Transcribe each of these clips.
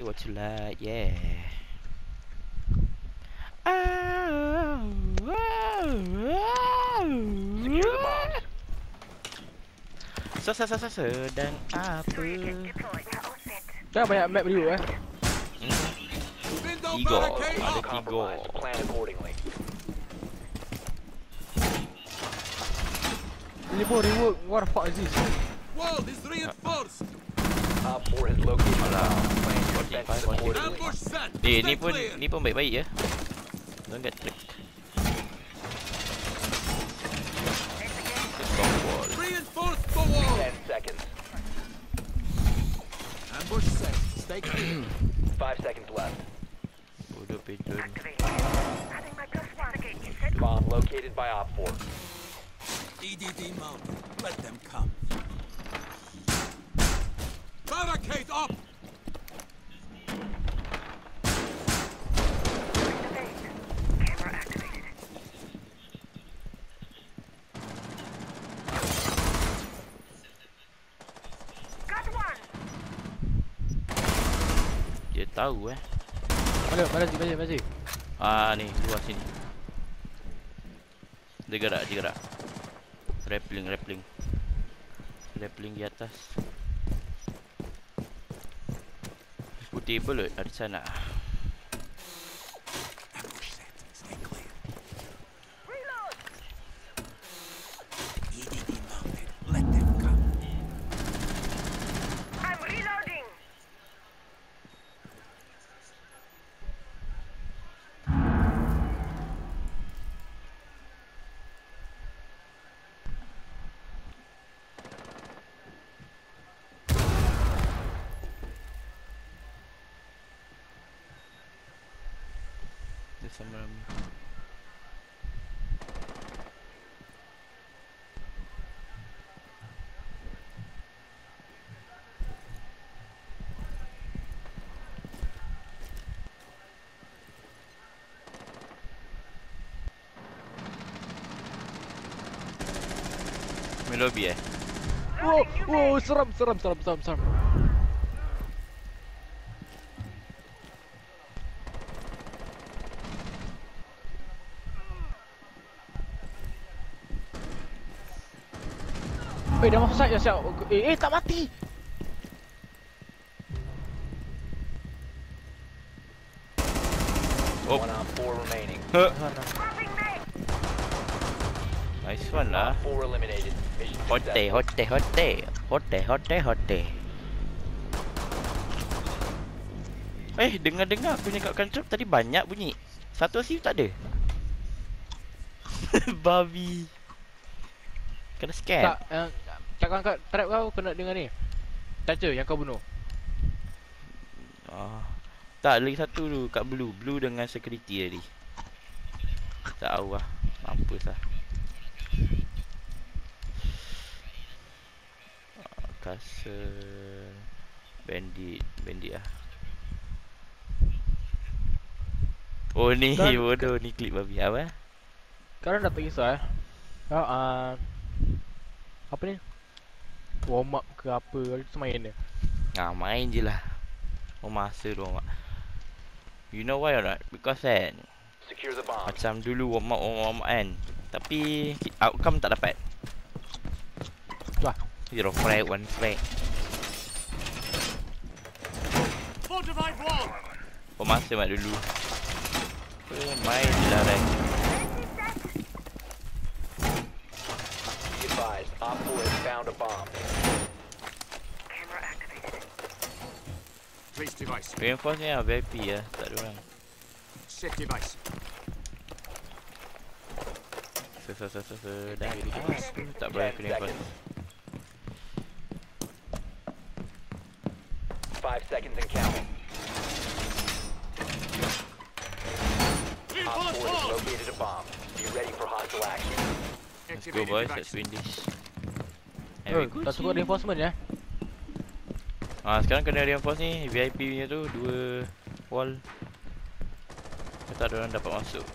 What you like, yeah. Oh, Secure the bombs. sedang apa? Dah banyak map dulu Tiga, ada tiga. Compromised. Plan accordingly. Rework, what the fuck is this? Wall is reinforced. Op 4 has located the Alah. bomb. Plan your Forty defenses five, forty. accordingly. Ambush set. Ni Stay clear. pun baik-baik ya. Don't get tricked. Just don't wall. Reinforce the wall. 10 seconds. Ambush set. Stay clear. 5 seconds left. Bodoh pigeon. Bomb located by Op 4. EDD mounted. Let them come. Barricade up. Dia tahu Mana sih? Ni luar sini. Dia gerak. Rappling di atas. Putih belut ada sana. Ambush set. Stay clear. EDD mounted. Let them come. I'm reloading. Dia sama Rami. Main lobby Wow, seram. Dah masuk side siap. Tak mati. Oh. 1 Op 4 remaining. Nice one lah. Op 4 eliminated. Mission successful. Hotte. Dengar aku punya kat control tadi banyak bunyi. Satu asif tak ada. Babi. Kena scan. Tak, kat trap kau kena dengan ni. Toucher yang kau bunuh. Tak, lagi satu tu kat blue dengan security tadi. Tak tahu lah. Mampus lah. Castle Bandit lah. Oh ni bodoh ni klip babi apa? Sekarang dah tak kisah apa ni? Warm up ke apa tu main dia. Main je lah. Masa tu warm up. You know why or not? Because kan Secure the bomb. macam dulu warm up kan. Tapi outcome tak dapat. Wah, 0 frag, 1 frag. Fortified wall. Masa mak dulu. Main je lah rank. Be advised, Op 4 has found a bomb. Camera activated. Trace device. Reinforce ni lah VIP lah. Tak ada orang. Set device. Dah tak boleh aku reinforce. 5 seconds and counting. Op 4 has located a bomb. Be ready for hostile action. Let's go boys, let's win this. dah cukup reinforcement ya. Sekarang kena reinforce ni. VIP punya tu 2 wall. Tak ada orang dapat masuk.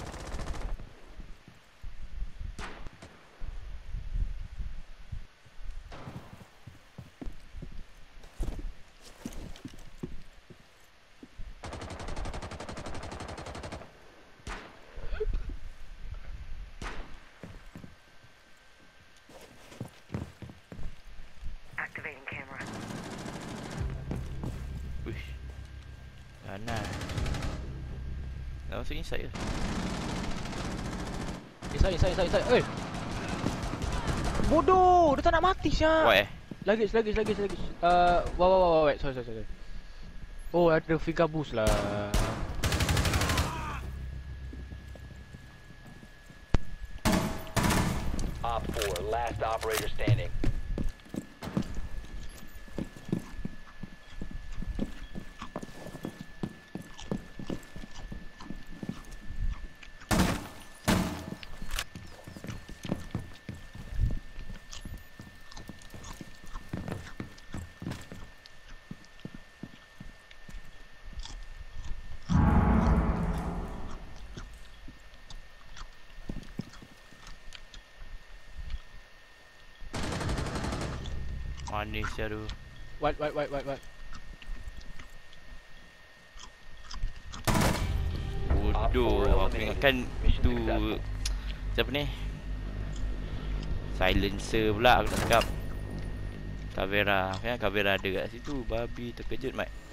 Mana? Dah masuk inside ke? Inside. Eh! Bodoh! Dia tak nak mati siap. Why eh? Lagi. Wait. Sorry. Oh, ada Figa boost lah. Op 4, last operator standing. Manis ya tu. What? Bodoh. Aku ingatkan tu siapa ni? Silencer pula aku nak cakap. Kavera. Kan Kavera ada kat situ. Babi terkejut mat.